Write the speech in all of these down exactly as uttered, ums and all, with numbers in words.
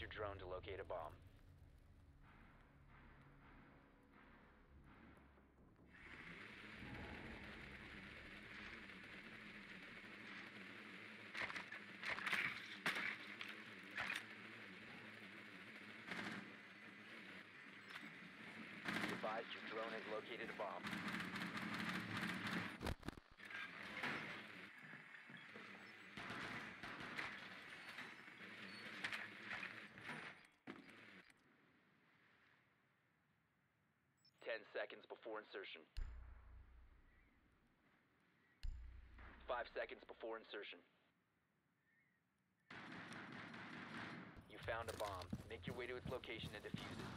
your drone to locate a bomb. Be advised your drone has located a bomb. Ten seconds before insertion. Five seconds before insertion. You found a bomb. Make your way to its location and defuse it.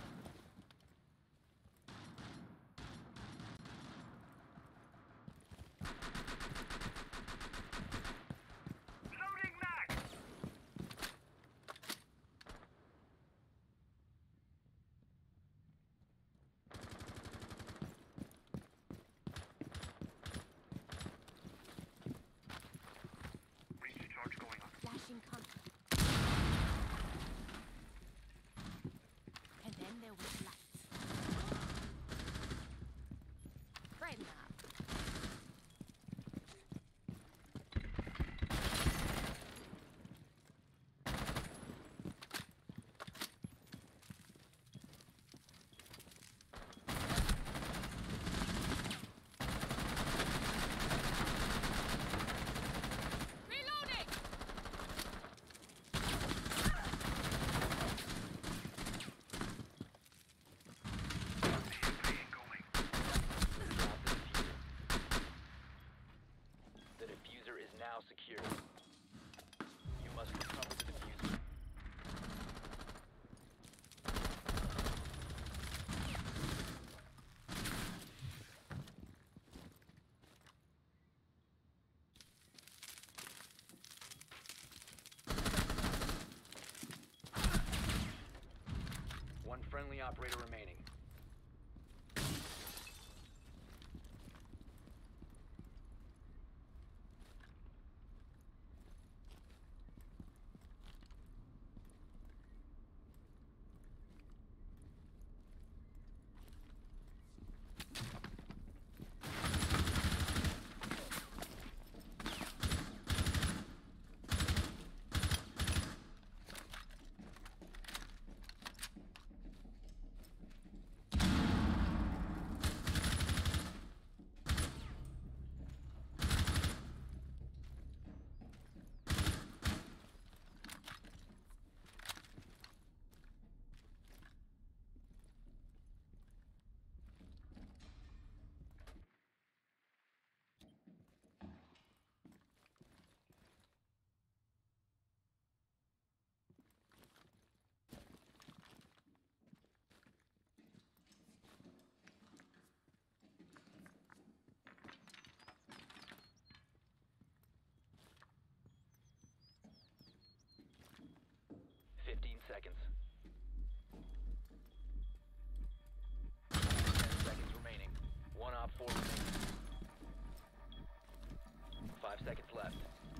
Flashing contact. And then there was lights. Right now. The diffuser is now secure. You must recover the diffuser. One friendly operator remaining. Fifteen seconds. Ten seconds remaining. One op four remaining. Five seconds left.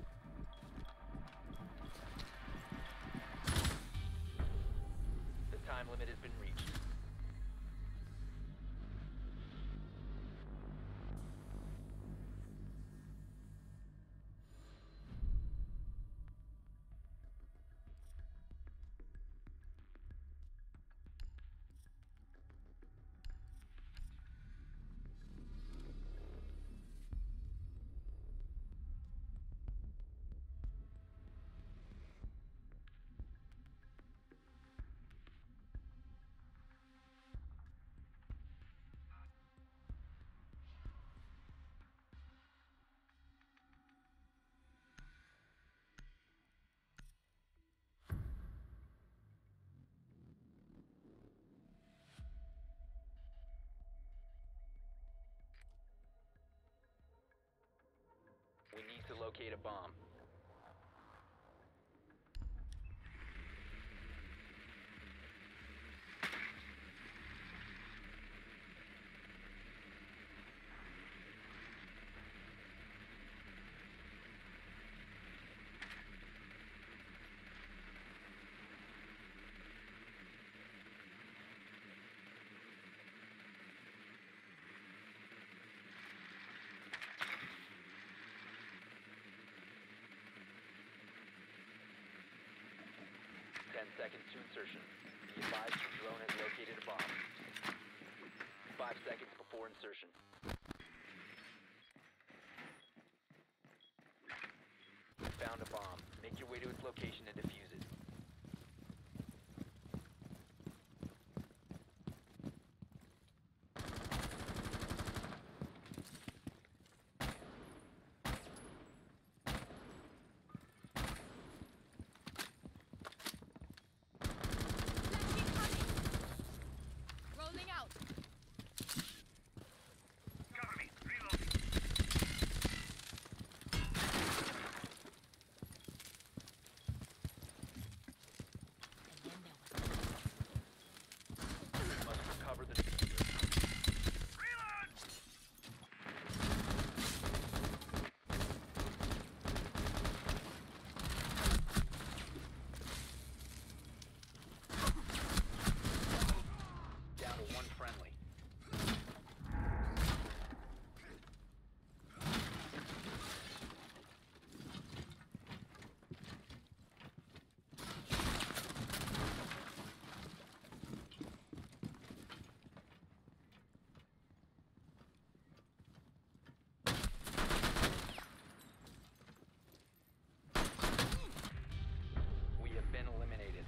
The time limit has been reached. We need to locate a bomb. Ten seconds to insertion. Be advised your drone has located a bomb. Five seconds before insertion. You found a bomb. Make your way to its location and defuse it. Rolling out. Cover me. Reloading. You must recover the diffuser. Reload! Down to one friendly. We have been eliminated.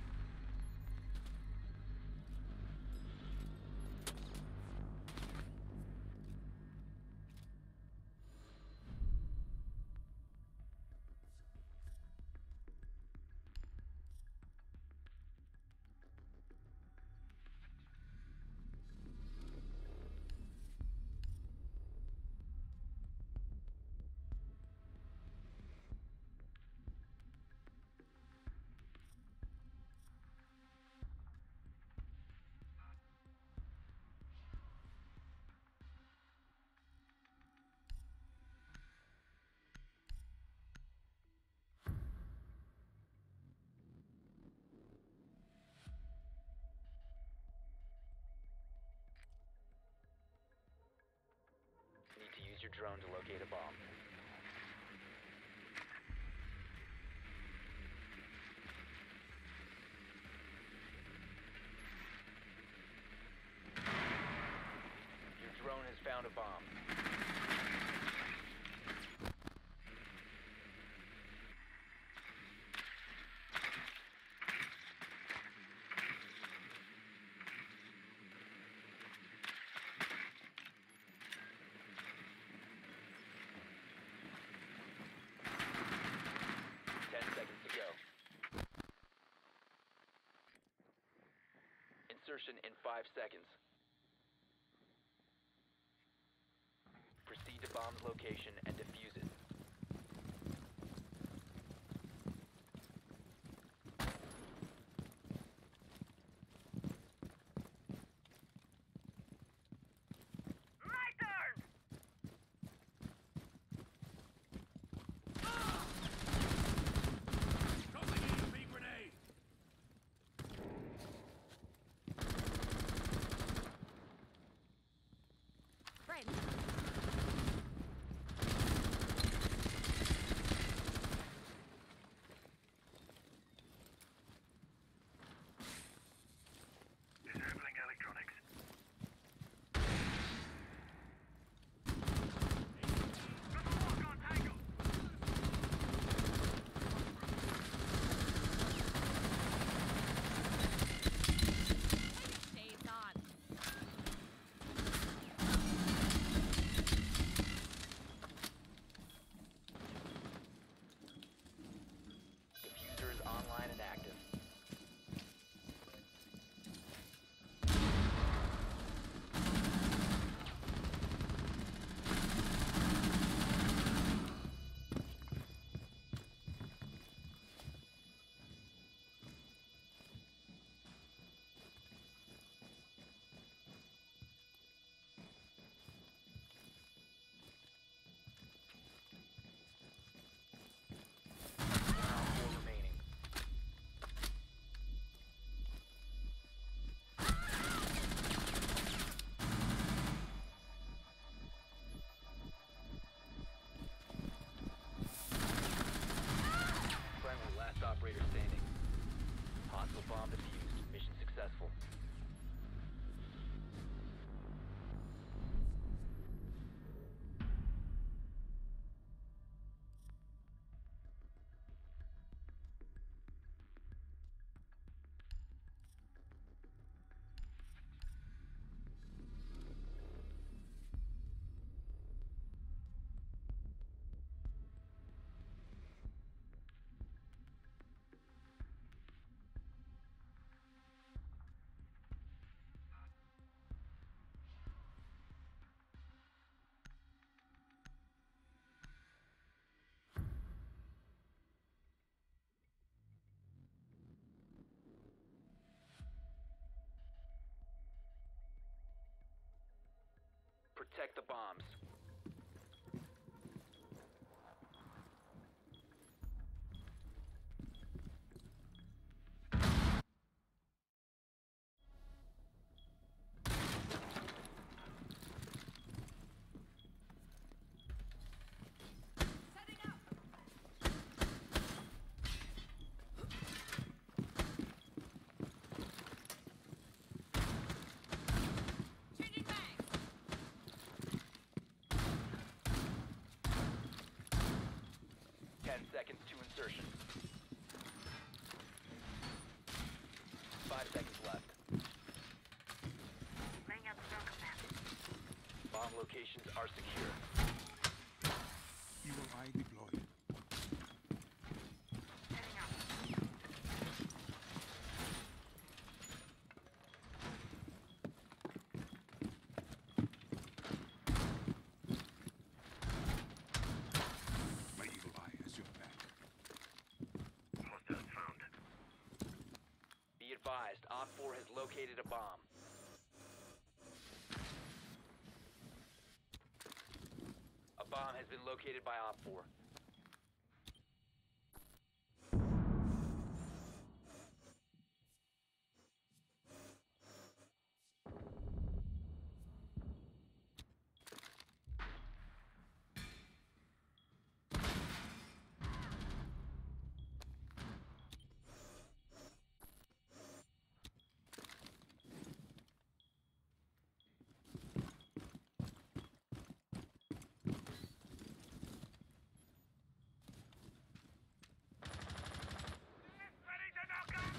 Need to use your drone to locate a bomb. Your drone has found a bomb. Ten seconds to go. Insertion in five seconds. Proceed to bomb's location and defuse it. My turn! Dropping in a big grenade! Friend. Protect the bombs. Setting up. Changing bags. Ten seconds to insertion. Five seconds left. Laying out the welcome map. Bomb locations are secure. Evil Eye deployed. Heading up. My Evil Eye has your back. Hostiles found. Be advised, Op four has located a bomb. A bomb has been located by Op four. Ready to knock up!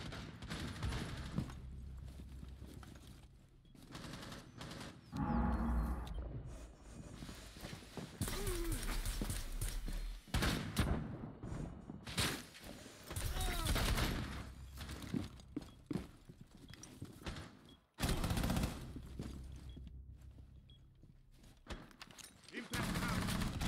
Impact out!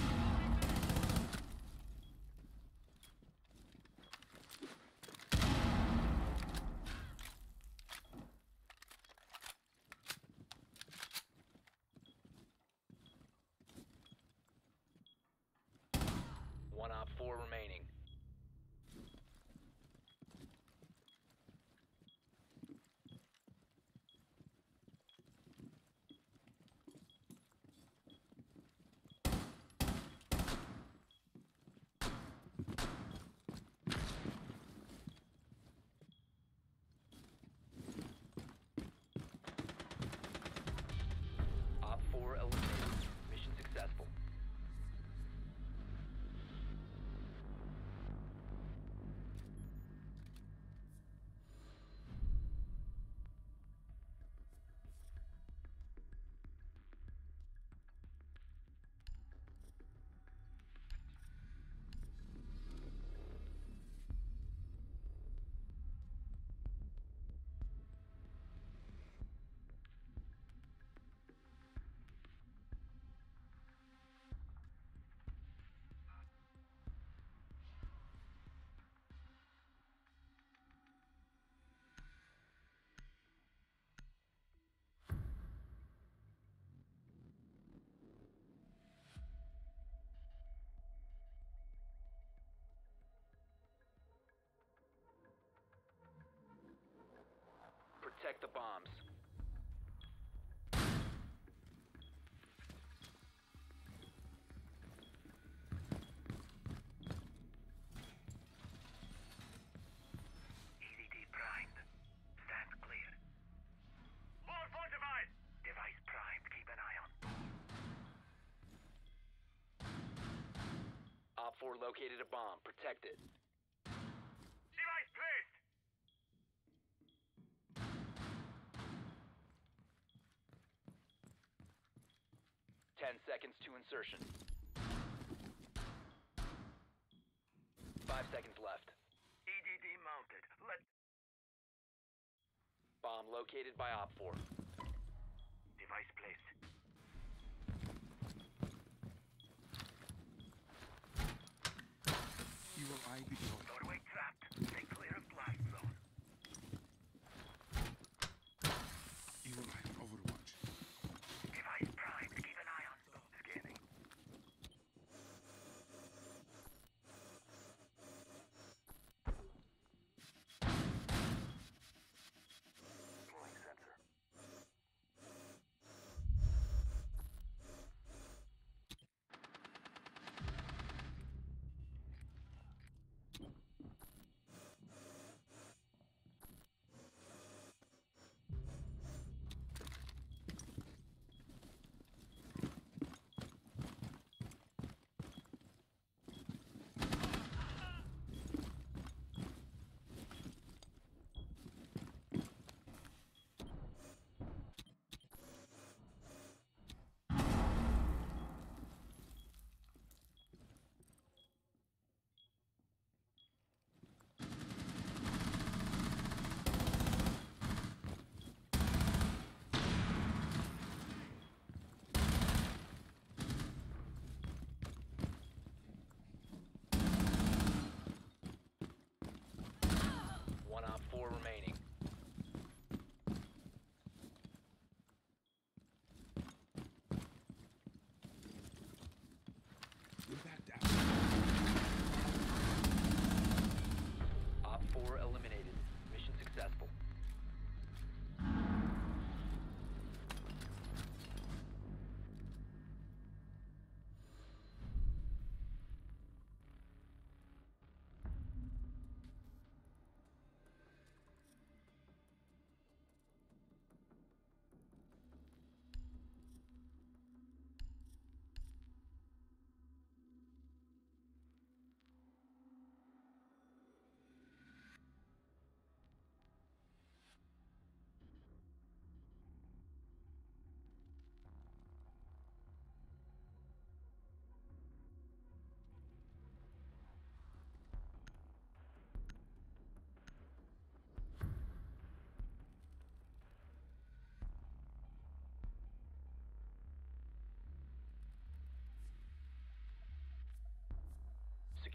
One Op four remaining. Op four eliminated. Mission successful. Protect the bombs. E D D primed. Stand clear. Wall fortified! Device primed. Keep an eye on. Op four located a bomb. Protect it. Device placed! Ten seconds to insertion. Five seconds left. E D D mounted. Let Bomb located by Op four. device placed. Evil Eye deployed. Doorway trapped. Stay clear of blast zone. Evil Eye on Overwatch. Device primed. Keep an eye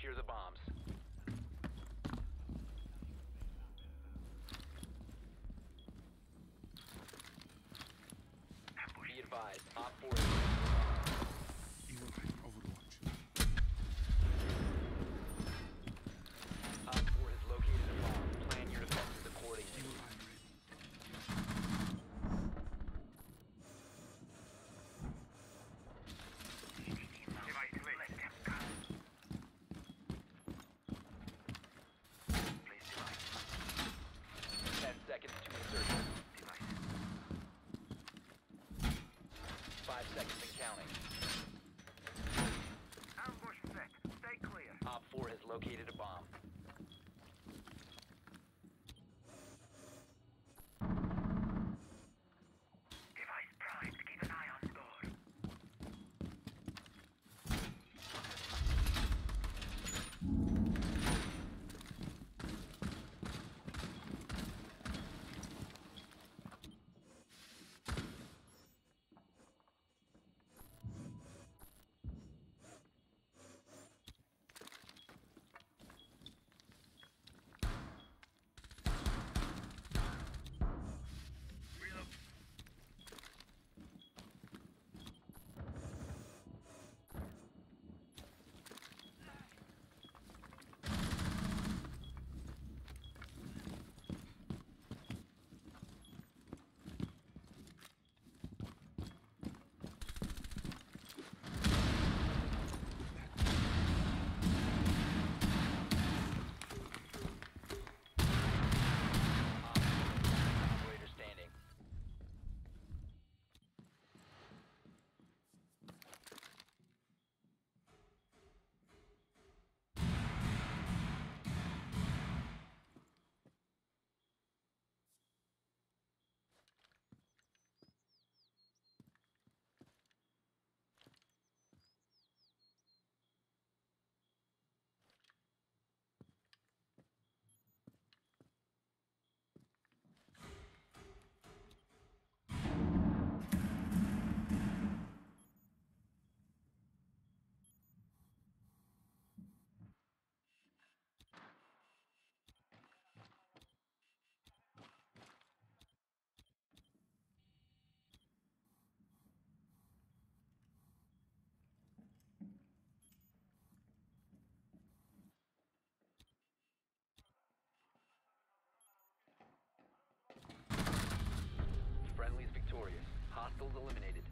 Secure the bombs. Be advised, Op four is Evil Eye Overwatch. Op four has located a bomb. Plan your defenses accordingly. Evil Eye ready. Device ready. Let them go. Place device. Ten seconds to insertion. Device. Five seconds and counting. Ambush set. Stay clear. Op four has located a bomb. Device primed. Keep an eye on door. Reload. Operator standing. Friendly's victorious. Hostiles eliminated.